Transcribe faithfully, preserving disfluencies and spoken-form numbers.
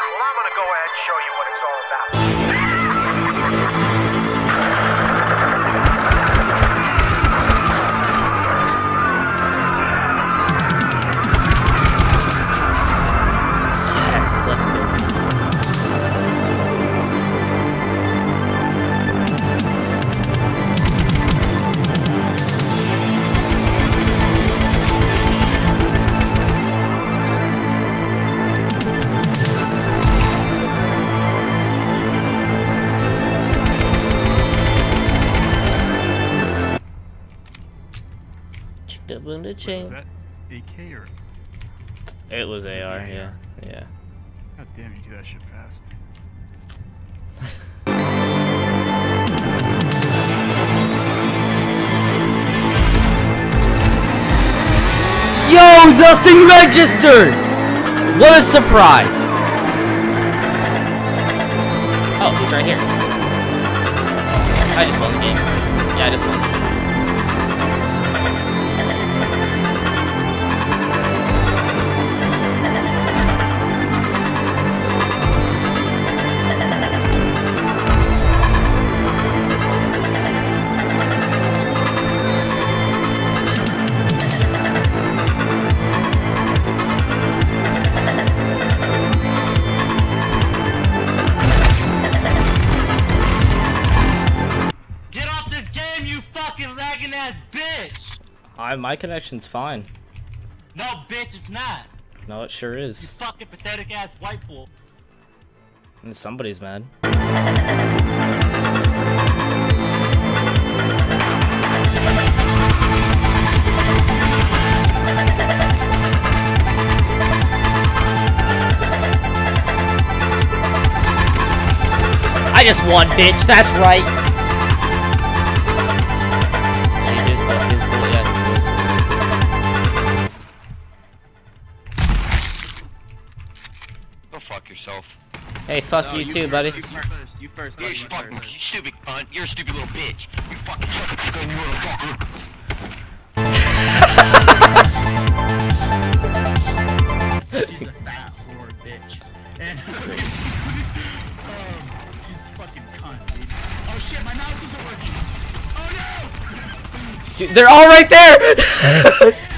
I'm gonna go ahead and show you what it's all about. Yes, let's go. Double the chain. Was that A K or? It was A R, yeah, yeah. God damn, you do that shit fast. Yo, nothing registered! What a surprise! Oh, he's right here. I just won the game. Yeah, I just won. I, my connection's fine. No, bitch, it's not. No, it sure is. You fucking pathetic ass white bull. And somebody's mad. I just won, bitch. That's right. Go fuck yourself. Hey, fuck no, you, you too, first, buddy. You first, you first, You buddy, you fucking first. you stupid cunt. You're a stupid little bitch. You fucking fucking motherfucker. She's a fat whore bitch. And um, she's a fucking cunt, dude. Oh shit, my mouse isn't working. Oh no! Dude, they're all right there!